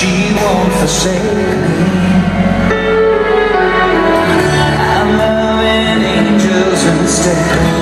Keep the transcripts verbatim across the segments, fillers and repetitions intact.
she won't forsake me. I'm loving angels instead.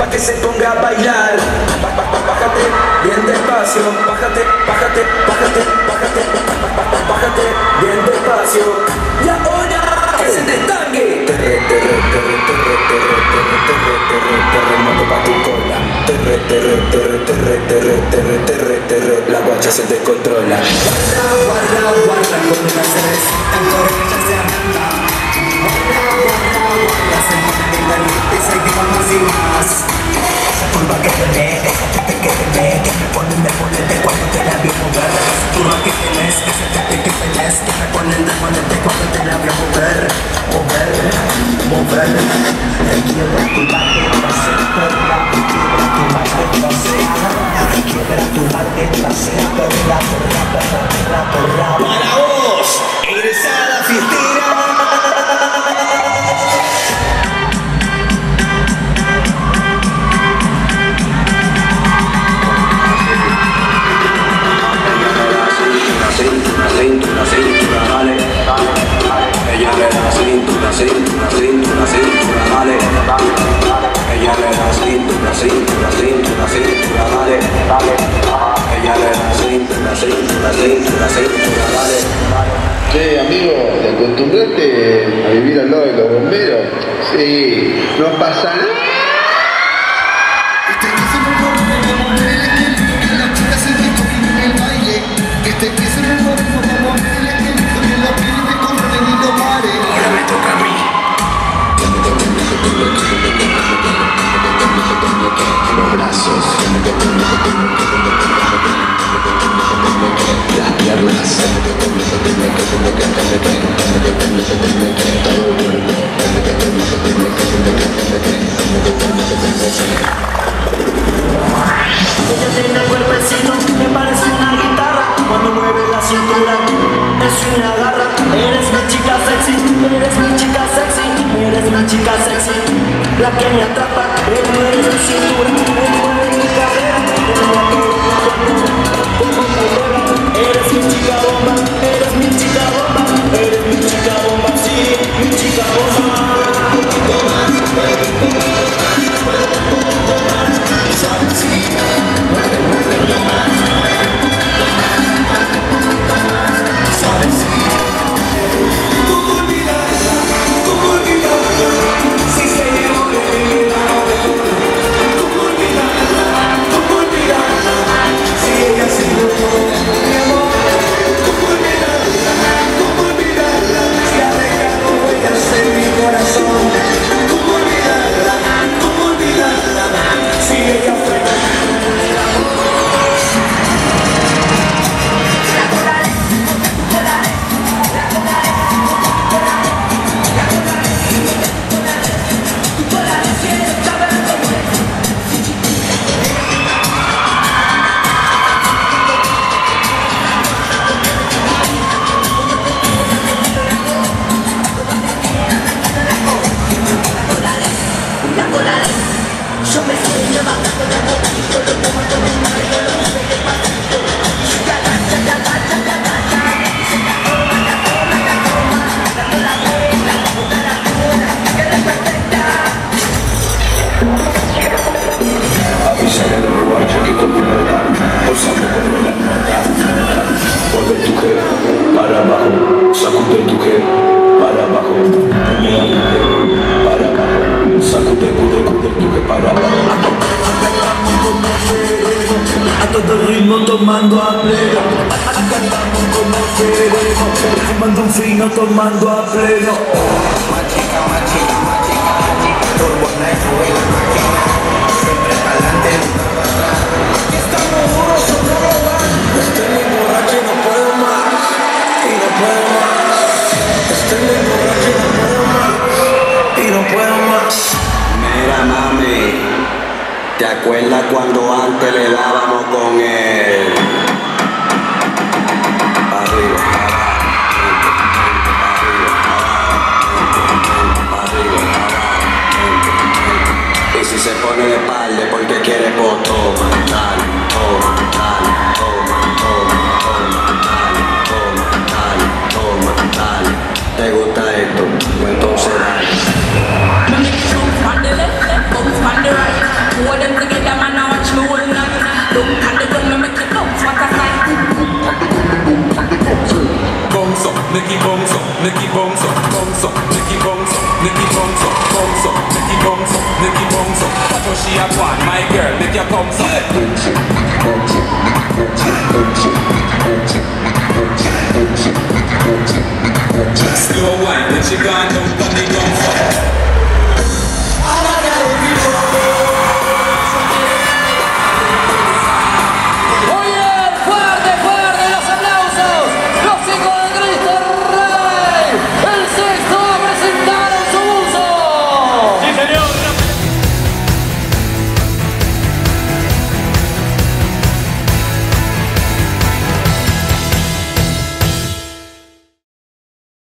que se ponga a bailar. Bájate bien despacio, bájate, bájate, bájate, bájate, bájate bien despacio. Y ahora que se destangue. Terre, terre, terre, terre, terre, terre, terre, terre, terremoto pa' tu cola. Terre, terre, terre, terre, terre, terre, terre, terre, la guacha se descontrola. Guarda, guarda, guarda, con una cervecita en correcta se anda. Guarda, guarda, guarda, se mueve en la luz y seguimos más y más. Esa curva que te ve, esa tete que te ve, que me ponen de ponerte cuando te la veo mover. Esa curva que tienes, esa tete que tenés, que me ponen de ponerte cuando te la veo mover. Mover, mover, requiebra tu parte, pase por la requiebra tu parte, pase requiebra tu parte, pase por la, por la, por la, por la, por la. Para vos, egresada fiestera. Cintura, cintura, cintura, dale, dale, dale. Ella le da cintura, cintura, cintura, cintura, dale, dale, dale. Ella le da cintura, cintura, cintura, cintura, dale, dale. Ella le da cintura, cintura, cintura, cintura, dale, dale. Che, amigo, ¿te acostumbraste a vivir al lado de los bomberos? Sí, no pasa nada. Este que es el ritmo, ritmo, como el equilibrio de la piel de correr y no pare. Ahora me toca a mí. Los brazos, las piernas, todo el cuerpo. Ella tiene el cuerpecito, me parece una guitarra. Cuando mueve la cintura, es una garra. Eres mi chica sexy, eres mi chica sexy, eres mi chica sexy. La que me atrapa, él mueve mi cintura, él mueve mi cadera. Eres mi chica bomba, eres mi chica bomba, eres mi chica bomba, sí, mi chica bomba. Tomando a pleno, cantamos como queremos, fumando un fino, tomando a pleno. Machica, machica, machica, turbo negro en la máquina, siempre pa'lante, nunca para atrás. Aquí estamos duros, no lo van. Estoy muy borracho y no puedo más, y no puedo más. Estoy muy borracho y no puedo más, y no puedo más. Mira, mami, ¿te acuerdas cuando antes le dábamos con él? Arriba, arriba, y si se pone de espalda porque quiere, pues toma, dale, toma, dale, toma, toma, toma, dale, toma, dale, toma, dale. ¿Te gusta esto? Pues entonces dale. bounce up. Watch how she a want, my girl, make you come so. Slow wine when she gone down on the ground so.